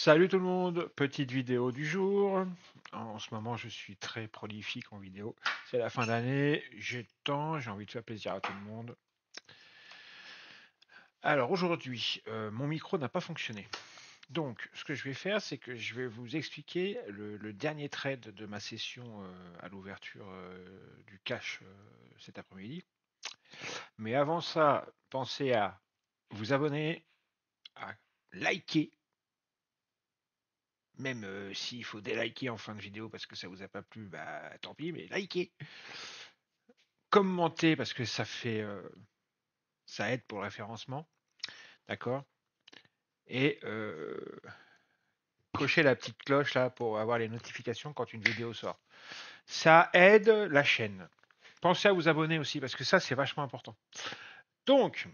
Salut tout le monde, petite vidéo du jour. En ce moment, je suis très prolifique en vidéo. C'est la fin d'année, j'ai le temps, j'ai envie de faire plaisir à tout le monde. Alors aujourd'hui, mon micro n'a pas fonctionné. Donc, ce que je vais faire, c'est que je vais vous expliquer le dernier trade de ma session à l'ouverture du cash cet après-midi. Mais avant ça, pensez à vous abonner, à liker. Même s'il faut déliker en fin de vidéo parce que ça vous a pas plu, bah tant pis, mais likez. Commentez parce que ça aide pour le référencement, d'accord. Et cochez la petite cloche là pour avoir les notifications quand une vidéo sort. Ça aide la chaîne. Pensez à vous abonner aussi parce que ça c'est vachement important. Donc,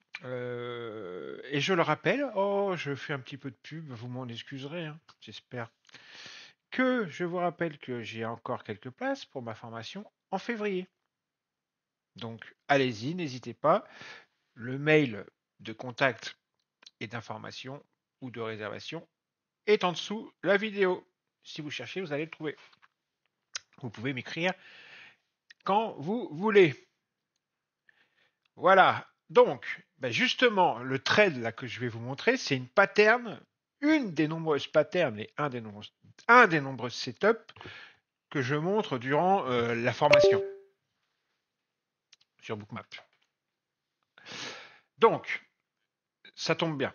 et je le rappelle, oh je fais un petit peu de pub, vous m'en excuserez, hein, j'espère. Que je vous rappelle que j'ai encore quelques places pour ma formation en février. Donc allez-y, n'hésitez pas. Le mail de contact et d'information ou de réservation est en dessous la vidéo. Si vous cherchez, vous allez le trouver. Vous pouvez m'écrire quand vous voulez. Voilà. Donc, ben justement, le trade là que je vais vous montrer, c'est une pattern, une des nombreuses patterns et un des nombreux setups que je montre durant la formation sur Bookmap. Donc, ça tombe bien.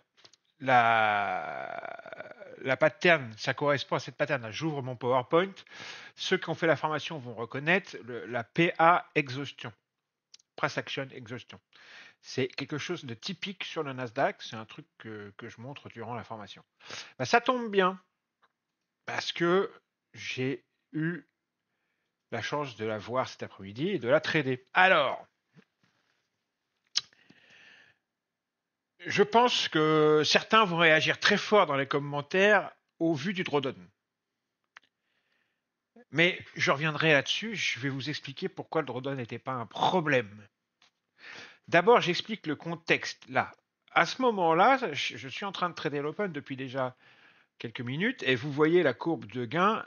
La pattern, ça correspond à cette pattern. J'ouvre mon PowerPoint. Ceux qui ont fait la formation vont reconnaître la PA exhaustion, Price Action Exhaustion. C'est quelque chose de typique sur le Nasdaq. C'est un truc que je montre durant la formation. Ben, ça tombe bien parce que j'ai eu la chance de la voir cet après-midi et de la trader. Alors, je pense que certains vont réagir très fort dans les commentaires au vu du drawdown. Mais je reviendrai là-dessus, je vais vous expliquer pourquoi le drawdown n'était pas un problème. D'abord, j'explique le contexte là. À ce moment-là, je suis en train de trader l'open depuis déjà quelques minutes et vous voyez la courbe de gain.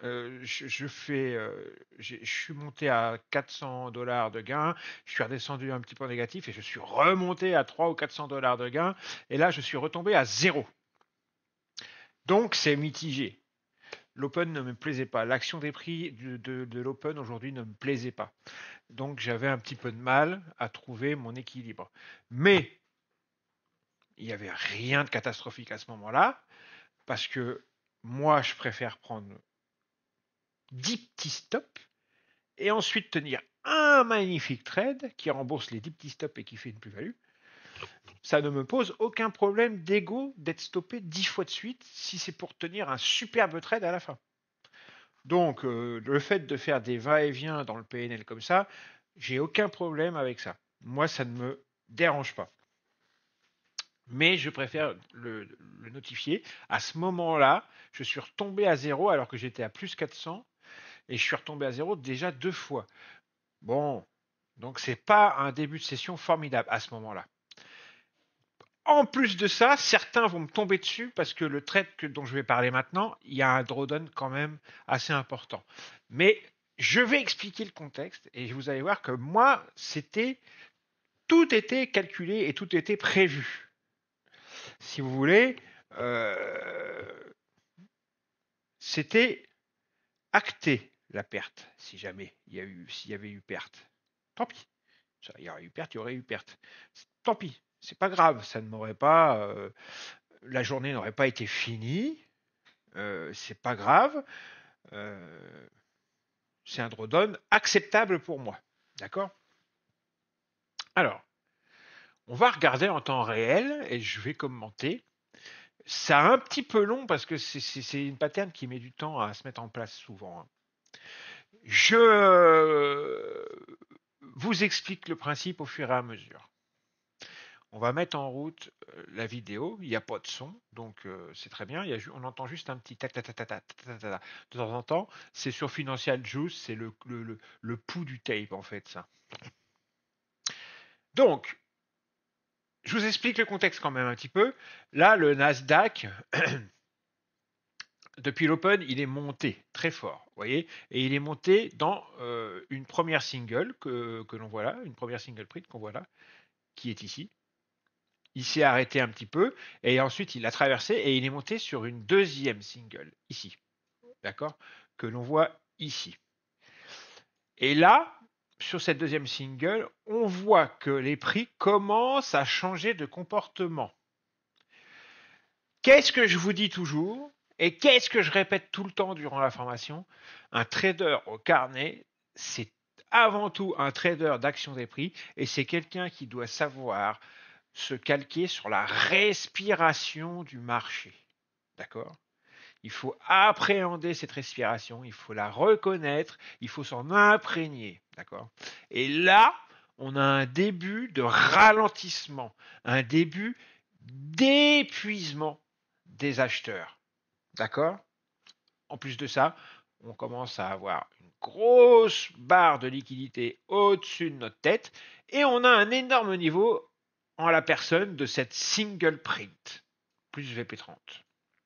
Je suis monté à 400 $ de gain, je suis redescendu un petit peu négatif et je suis remonté à 300 ou 400 $ de gain et là je suis retombé à zéro. Donc c'est mitigé. L'open ne me plaisait pas. L'action des prix de l'open aujourd'hui ne me plaisait pas. Donc j'avais un petit peu de mal à trouver mon équilibre. Mais il n'y avait rien de catastrophique à ce moment-là, parce que moi, je préfère prendre 10 petits stops et ensuite tenir un magnifique trade qui rembourse les 10 petits stops et qui fait une plus-value. Ça ne me pose aucun problème d'ego d'être stoppé 10 fois de suite si c'est pour tenir un superbe trade à la fin. Donc, le fait de faire des va-et-vient dans le PNL comme ça, j'ai aucun problème avec ça. Moi, ça ne me dérange pas. Mais je préfère le notifier. À ce moment-là, je suis retombé à zéro alors que j'étais à plus 400 et je suis retombé à zéro déjà 2 fois. Bon, donc c'est pas un début de session formidable à ce moment-là. En plus de ça, certains vont me tomber dessus parce que le trade dont je vais parler maintenant, il y a un drawdown quand même assez important. Mais je vais expliquer le contexte et vous allez voir que moi, tout était calculé et tout était prévu. Si vous voulez, c'était acté la perte si jamais s'il y avait eu perte. Tant pis. Il y aurait eu perte, il y aurait eu perte. Tant pis. C'est pas grave. Ça ne m'aurait pas. La journée n'aurait pas été finie. C'est pas grave. Euh, c'est un drawdown acceptable pour moi. D'accord. Alors, on va regarder en temps réel et je vais commenter. C'est un petit peu long parce que c'est une pattern qui met du temps à se mettre en place souvent. Je vous explique le principe au fur et à mesure. On va mettre en route la vidéo, il n'y a pas de son, donc c'est très bien. On entend juste un petit tac tac tac tac tac tac tac de temps en temps. C'est sur Financial Juice, c'est le pouls du tape en fait ça. Donc, je vous explique le contexte quand même un petit peu. Là, le Nasdaq depuis l'open, il est monté très fort, vous voyez, et il est monté dans une première single que l'on voit là, une première single print qu'on voit là, qui est ici. Il s'est arrêté un petit peu et ensuite il a traversé et il est monté sur une deuxième single ici, d'accord, que l'on voit ici. Et là, sur cette deuxième single, on voit que les prix commencent à changer de comportement. Qu'est-ce que je vous dis toujours et qu'est-ce que je répète tout le temps durant la formation? Un trader au carnet, c'est avant tout un trader d'action des prix et c'est quelqu'un qui doit savoir se calquer sur la respiration du marché. D'accord? Il faut appréhender cette respiration, il faut la reconnaître, il faut s'en imprégner. D'accord? Et là, on a un début de ralentissement, un début d'épuisement des acheteurs. D'accord? En plus de ça, on commence à avoir une grosse barre de liquidité au-dessus de notre tête et on a un énorme niveau en la personne de cette single print, plus VP30.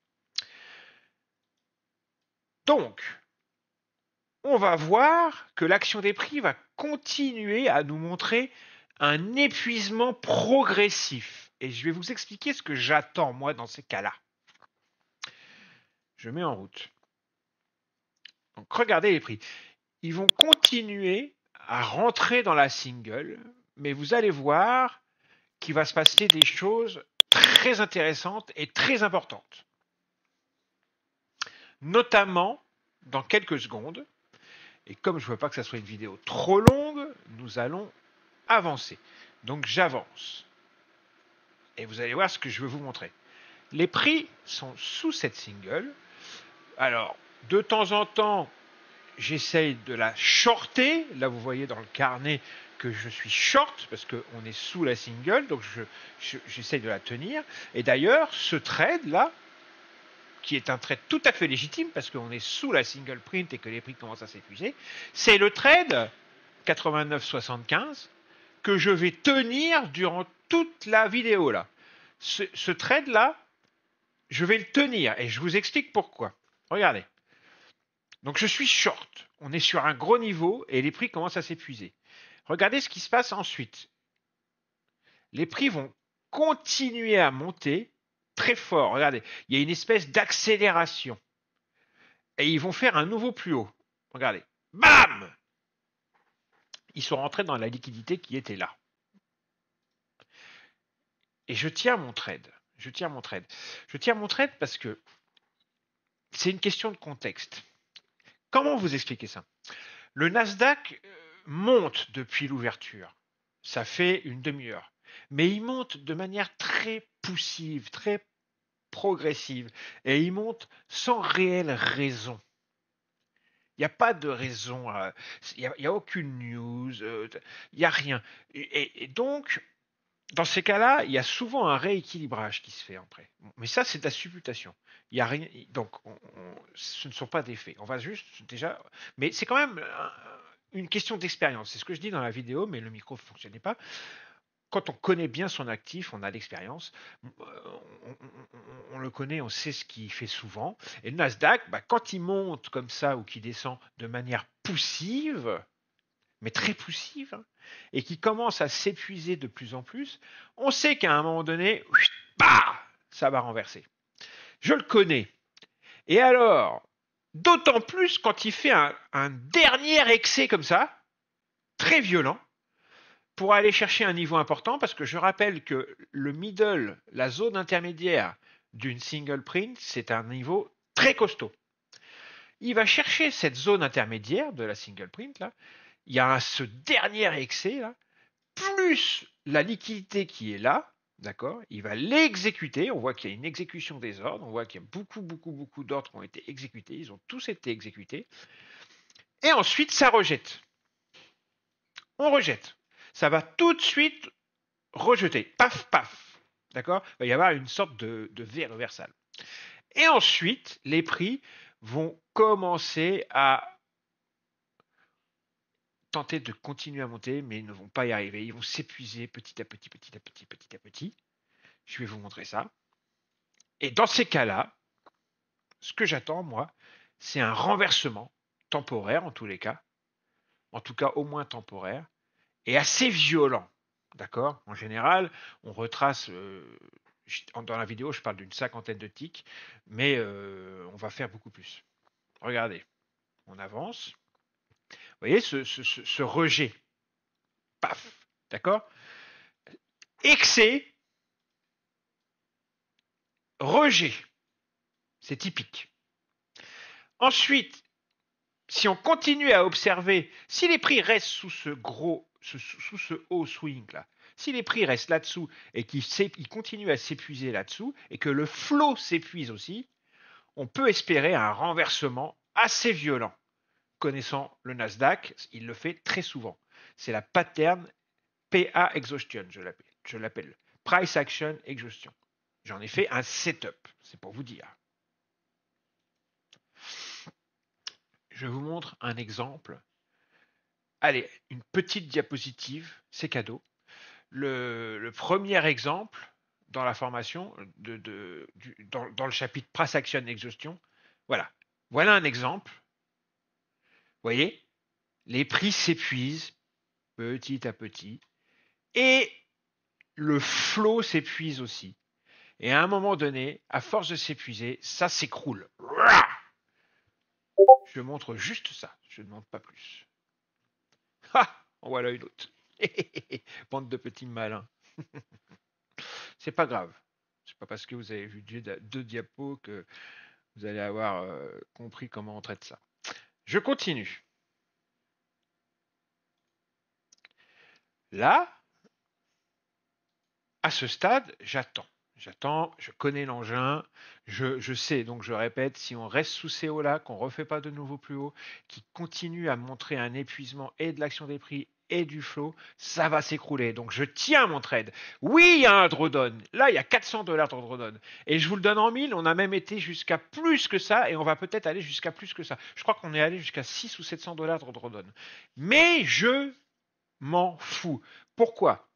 Donc, on va voir que l'action des prix va continuer à nous montrer un épuisement progressif. Et je vais vous expliquer ce que j'attends, moi, dans ces cas-là. Je mets en route. Donc, regardez les prix. Ils vont continuer à rentrer dans la single, mais vous allez voir qu'il va se passer des choses très intéressantes et très importantes. Notamment, dans quelques secondes, et comme je ne veux pas que ça soit une vidéo trop longue, nous allons avancer. Donc j'avance. Et vous allez voir ce que je veux vous montrer. Les prix sont sous cette single. Alors, de temps en temps, j'essaye de la shorter. Là, vous voyez dans le carnet que je suis short parce qu'on est sous la single, donc j'essaye de la tenir. Et d'ailleurs, ce trade là, qui est un trade tout à fait légitime parce qu'on est sous la single print et que les prix commencent à s'épuiser, c'est le trade 89,75 que je vais tenir durant toute la vidéo là. Ce trade là, je vais le tenir et je vous explique pourquoi. Regardez. Donc je suis short. On est sur un gros niveau et les prix commencent à s'épuiser. Regardez ce qui se passe ensuite. Les prix vont continuer à monter très fort. Regardez, il y a une espèce d'accélération. Et ils vont faire un nouveau plus haut. Regardez. Bam! Ils sont rentrés dans la liquidité qui était là. Et je tiens mon trade. Je tiens mon trade. Je tiens mon trade parce que c'est une question de contexte. Comment vous expliquer ça? Le Nasdaq monte depuis l'ouverture. Ça fait une demi-heure. Mais il monte de manière très poussive, très progressive. Et il monte sans réelle raison. Il n'y a pas de raison. Il n'y a aucune news. Il n'y a rien. Et donc, dans ces cas-là, il y a souvent un rééquilibrage qui se fait après. Mais ça, c'est de la supputation. Il y a rien. Donc, ce ne sont pas des faits. On va juste déjà. Mais c'est quand même une question d'expérience. C'est ce que je dis dans la vidéo, mais le micro ne fonctionnait pas. Quand on connaît bien son actif, on a l'expérience, on le connaît, on sait ce qu'il fait souvent. Et le Nasdaq, bah, quand il monte comme ça ou qu'il descend de manière poussive, mais très poussive, hein, et qui commence à s'épuiser de plus en plus, on sait qu'à un moment donné, bah, ça va renverser. Je le connais. Et alors, d'autant plus quand il fait un dernier excès comme ça, très violent, pour aller chercher un niveau important, parce que je rappelle que le middle, la zone intermédiaire d'une single print, c'est un niveau très costaud. Il va chercher cette zone intermédiaire de la single print, là. Il y a ce dernier excès, là, plus la liquidité qui est là, d'accord? Il va l'exécuter. On voit qu'il y a une exécution des ordres. On voit qu'il y a beaucoup d'ordres qui ont été exécutés. Ils ont tous été exécutés. Et ensuite, ça rejette. On rejette. Ça va tout de suite rejeter. Paf, paf. D'accord? Il va y avoir une sorte de V reversal. Et ensuite, les prix vont commencer à tenter de continuer à monter, mais ils ne vont pas y arriver. Ils vont s'épuiser petit à petit, petit à petit, petit à petit. Je vais vous montrer ça. Et dans ces cas-là, Ce que j'attends, moi, c'est un renversement temporaire en tous les cas, en tout cas au moins temporaire, et assez violent. D'accord? En général, on retrace, dans la vidéo, je parle d'une cinquantaine de ticks, mais on va faire beaucoup plus. Regardez, on avance. Vous voyez ce rejet. Paf. D'accord? Excès, rejet. C'est typique. Ensuite, si on continue à observer, si les prix restent sous ce haut swing là, si les prix restent là-dessous et qu'ils continuent à s'épuiser là-dessous et que le flot s'épuise aussi, on peut espérer un renversement assez violent. Connaissant le Nasdaq, il le fait très souvent. C'est la pattern PA exhaustion, je l'appelle. Price Action Exhaustion. J'en ai fait un setup, c'est pour vous dire. Je vous montre un exemple. Allez, une petite diapositive, c'est cadeau. Le premier exemple dans la formation, dans le chapitre Price Action Exhaustion, voilà. Voilà un exemple. Vous voyez, les prix s'épuisent petit à petit et le flot s'épuise aussi. Et à un moment donné, à force de s'épuiser, ça s'écroule. Je montre juste ça, je ne montre pas plus. Ah, en voilà une autre. Bande de petits malins. C'est pas grave. C'est pas parce que vous avez vu deux diapos que vous allez avoir compris comment on traite ça. Je continue. Là, à ce stade, j'attends. J'attends, je connais l'engin, je sais, donc je répète, si on reste sous ces hauts-là, qu'on ne refait pas de nouveau plus haut, qui continue à montrer un épuisement et de l'action des prix et du flow, ça va s'écrouler. Donc je tiens mon trade. Oui, il y a un drawdown. Là, il y a 400 $ de drawdown. Et je vous le donne en 1000, on a même été jusqu'à plus que ça, et on va peut-être aller jusqu'à plus que ça. Je crois qu'on est allé jusqu'à 6 ou 700 $ de drawdown. Mais je m'en fous. Pourquoi?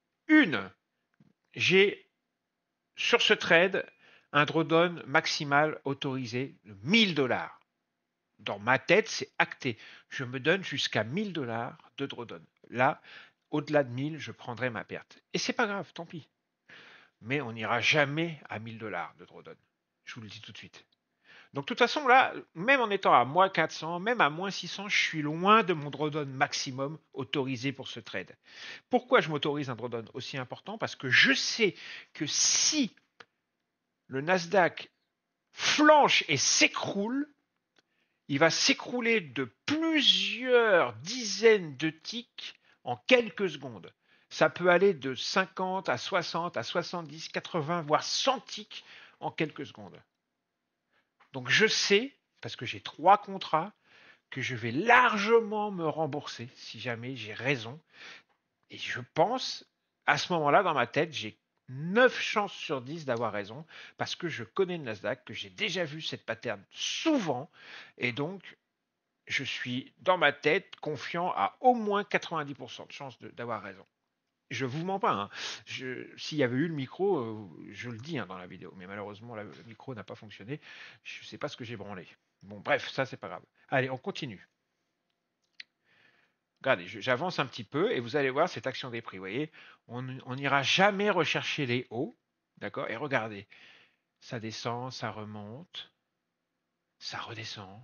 J'ai sur ce trade un drawdown maximal autorisé de 1000 $. Dans ma tête, c'est acté. Je me donne jusqu'à 1000 $ de drawdown. Là, au-delà de 1000, je prendrai ma perte. Et c'est pas grave, tant pis. Mais on n'ira jamais à 1000 $ de drawdown. Je vous le dis tout de suite. Donc, de toute façon, là, même en étant à moins 400, même à moins 600, je suis loin de mon drawdown maximum autorisé pour ce trade. Pourquoi je m'autorise un drawdown aussi important? Parce que je sais que si le Nasdaq flanche et s'écroule, il va s'écrouler de plusieurs dizaines de ticks en quelques secondes. Ça peut aller de 50 à 60 à 70, 80, voire 100 ticks en quelques secondes. Donc je sais, parce que j'ai 3 contrats, que je vais largement me rembourser si jamais j'ai raison. Et je pense, à ce moment-là, dans ma tête, j'ai 9 chances sur 10 d'avoir raison, parce que je connais le Nasdaq, que j'ai déjà vu cette pattern souvent, et donc je suis dans ma tête confiant à au moins 90% de chances d'avoir raison. Je vous mens pas. Hein. S'il y avait eu le micro, je le dis dans la vidéo, mais malheureusement le micro n'a pas fonctionné. Je ne sais pas ce que j'ai branlé. Bon, bref, ça c'est pas grave. Allez, on continue. Regardez, j'avance un petit peu et vous allez voir cette action des prix. Vous voyez, on n'ira jamais rechercher les hauts. D'accord? Et regardez, ça descend, ça remonte, ça redescend.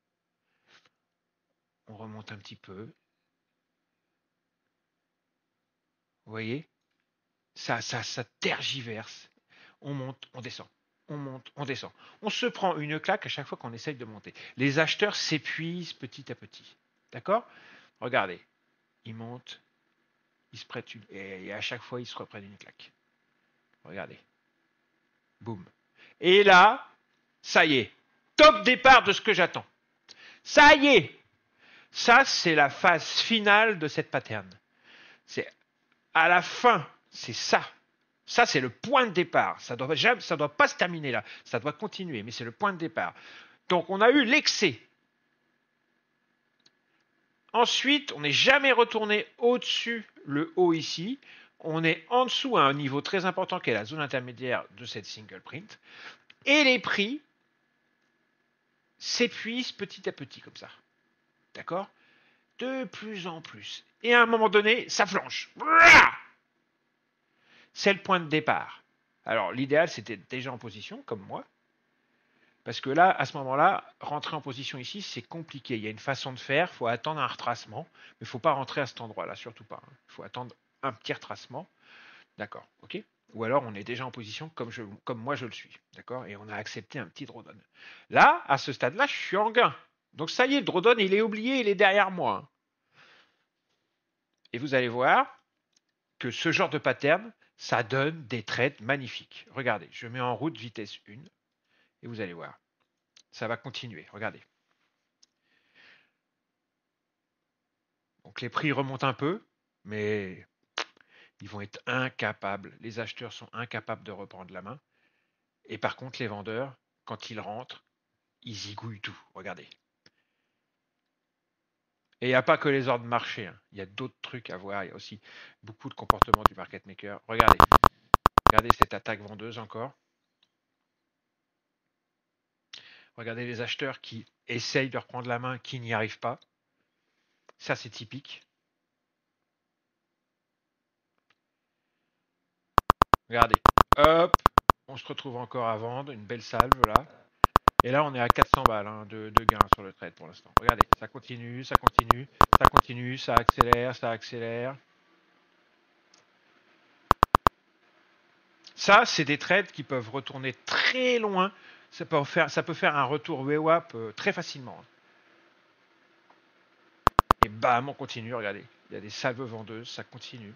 On remonte un petit peu. Vous voyez? Ça tergiverse. On monte, on descend. On monte, on descend. On se prend une claque à chaque fois qu'on essaye de monter. Les acheteurs s'épuisent petit à petit. D'accord? Regardez. Ils montent, ils se prêtent et à chaque fois, ils se reprennent une claque. Regardez. Boum. Et là, ça y est. Top départ de ce que j'attends. Ça y est. Ça, c'est la phase finale de cette pattern. C'est à la fin. C'est ça. Ça, c'est le point de départ. Ça ne doit pas se terminer là. Ça doit continuer, mais c'est le point de départ. Donc, on a eu l'excès. Ensuite, on n'est jamais retourné au-dessus le haut ici. On est en dessous à un niveau très important qui est la zone intermédiaire de cette single print. Et les prix s'épuise petit à petit comme ça. D'accord? De plus en plus. Et à un moment donné, ça flanche. C'est le point de départ. Alors, l'idéal, c'était déjà en position, comme moi. Parce que là, à ce moment-là, rentrer en position ici, c'est compliqué. Il y a une façon de faire, il faut attendre un retracement. Mais il ne faut pas rentrer à cet endroit-là, surtout pas. Il faut attendre un petit retracement. D'accord, ok? Ou alors on est déjà en position comme moi je le suis. D'accord? Et on a accepté un petit drawdown. Là, à ce stade-là, je suis en gain. Donc ça y est, le drawdown, il est oublié, il est derrière moi. Et vous allez voir que ce genre de pattern, ça donne des trades magnifiques. Regardez, je mets en route vitesse 1 et vous allez voir. Ça va continuer. Regardez. Donc les prix remontent un peu, mais ils vont être incapables. Les acheteurs sont incapables de reprendre la main. Et par contre, les vendeurs, quand ils rentrent, ils zigouillent tout. Regardez. Et il n'y a pas que les ordres de marché. Hein. Il y a d'autres trucs à voir. Il y a aussi beaucoup de comportements du market maker. Regardez. Regardez cette attaque vendeuse encore. Regardez les acheteurs qui essayent de reprendre la main, qui n'y arrivent pas. Ça, c'est typique. Regardez. Hop. On se retrouve encore à vendre. Une belle salve là. Et là, on est à 400 balles hein, de gains sur le trade pour l'instant. Regardez. Ça continue, ça continue, ça continue, ça accélère, ça accélère. Ça, c'est des trades qui peuvent retourner très loin. Ça peut faire un retour VWAP très facilement. Et bam, on continue, regardez. Il y a des salves vendeuses, ça continue.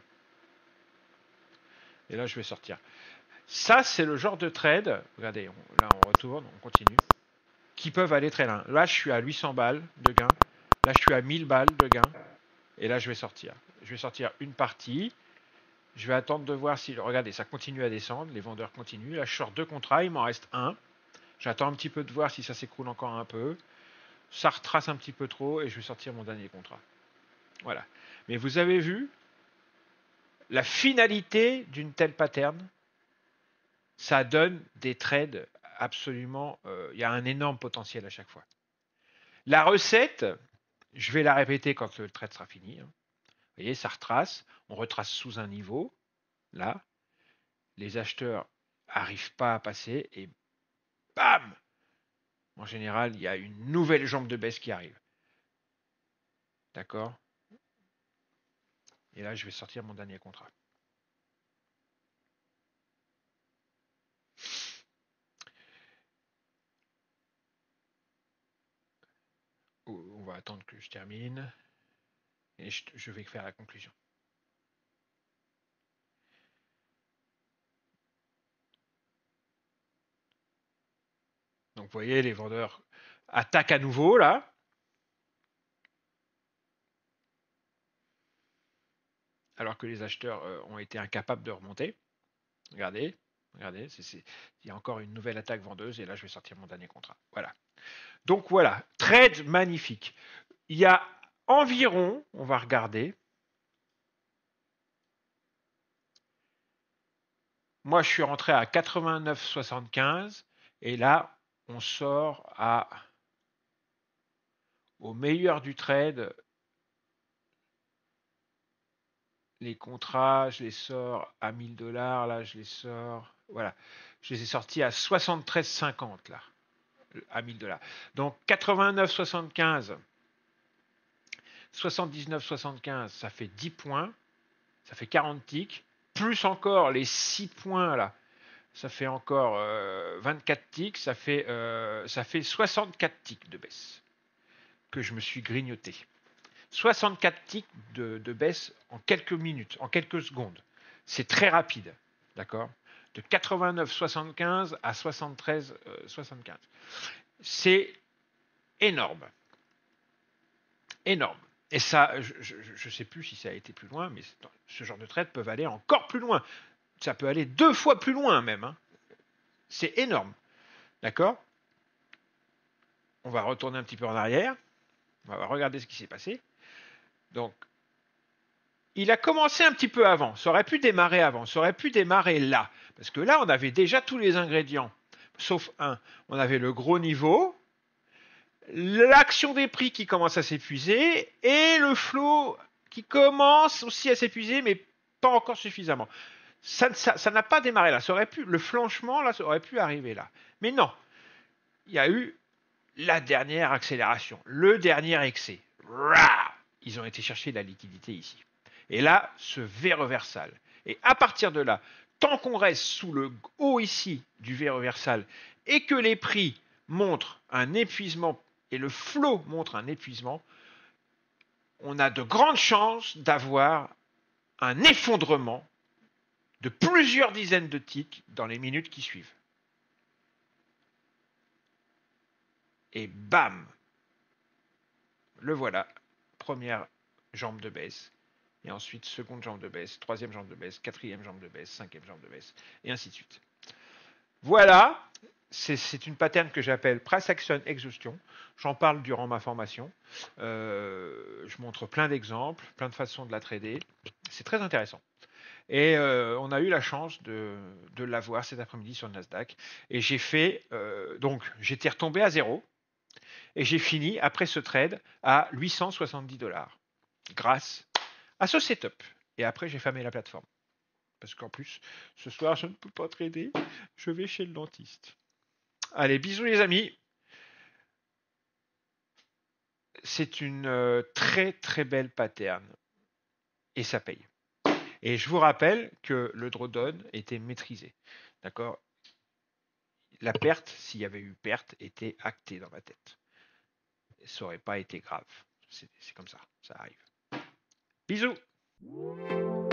Et là, je vais sortir. Ça, c'est le genre de trade, regardez, là, on retourne, on continue, qui peuvent aller très loin. Là, je suis à 800 balles de gain. Là, je suis à 1000 balles de gain. Et là, je vais sortir. Je vais sortir une partie. Je vais attendre de voir si... Regardez, ça continue à descendre. Les vendeurs continuent. Là, je sors 2 contrats. Il m'en reste un. J'attends un petit peu de voir si ça s'écroule encore un peu. Ça retrace un petit peu trop et je vais sortir mon dernier contrat. Voilà. Mais vous avez vu la finalité d'une telle pattern, ça donne des trades absolument... Il y a un énorme potentiel à chaque fois. La recette, je vais la répéter quand le trade sera fini. Vous voyez, ça retrace. On retrace sous un niveau. Là, les acheteurs n'arrivent pas à passer et bam! En général, il y a une nouvelle jambe de baisse qui arrive. D'accord? Et là, je vais sortir mon dernier contrat. On va attendre que je termine. Et je vais faire la conclusion. Donc, vous voyez, les vendeurs attaquent à nouveau, là. Alors que les acheteurs ont été incapables de remonter. Regardez, regardez, il y a encore une nouvelle attaque vendeuse. Et là, je vais sortir mon dernier contrat. Voilà. Donc, voilà. Trade magnifique. Il y a environ, on va regarder. Moi, je suis rentré à 89,75 et là, on sort au meilleur du trade. Les contrats, je les sors à 1000 $. Là, je les sors. Voilà. Je les ai sortis à 73,50 là, à 1000 $. Donc 89,75, 79,75, ça fait 10 points. Ça fait 40 ticks. Plus encore les 6 points là. Ça fait encore 24 ticks. Ça fait 64 ticks de baisse que je me suis grignoté. 64 ticks de baisse en quelques minutes, en quelques secondes. C'est très rapide, d'accord? De 89,75 à 73,75. C'est énorme. Énorme. Et ça, je ne sais plus si ça a été plus loin, mais ce genre de trades peuvent aller encore plus loin. Ça peut aller 2 fois plus loin même. Hein. C'est énorme. D'accord? On va retourner un petit peu en arrière. On va regarder ce qui s'est passé. Donc, il a commencé un petit peu avant. Ça aurait pu démarrer avant. Ça aurait pu démarrer là. Parce que là, on avait déjà tous les ingrédients. Sauf un. On avait le gros niveau. l'action des prix qui commence à s'épuiser et le flot qui commence aussi à s'épuiser, mais pas encore suffisamment. Ça n'a pas démarré là. Ça aurait pu, le flanchement là, ça aurait pu arriver là. Mais non, il y a eu la dernière accélération, le dernier excès. Ils ont été chercher la liquidité ici. Et là, ce V reversal. Et à partir de là, tant qu'on reste sous le haut ici du V reversal et que les prix montrent un épuisement et le flot montre un épuisement, on a de grandes chances d'avoir un effondrement de plusieurs dizaines de ticks dans les minutes qui suivent. Et bam, le voilà, première jambe de baisse, et ensuite seconde jambe de baisse, troisième jambe de baisse, quatrième jambe de baisse, cinquième jambe de baisse, et ainsi de suite. Voilà, c'est une pattern que j'appelle Price Action Exhaustion. J'en parle durant ma formation. Je montre plein d'exemples, plein de façons de la trader. C'est très intéressant. Et on a eu la chance de l'avoir cet après-midi sur le Nasdaq. Et j'ai fait, donc j'étais retombé à zéro. Et j'ai fini, après ce trade, à 870 $, grâce à ce setup. Et après, j'ai fermé la plateforme. Parce qu'en plus, ce soir, je ne peux pas trader. Je vais chez le dentiste. Allez, bisous les amis. C'est une très très belle pattern. Et ça paye. Et je vous rappelle que le drawdown était maîtrisé. D'accord? La perte, s'il y avait eu perte, était actée dans ma tête. Ça n'aurait pas été grave. C'est comme ça. Ça arrive. Bisous.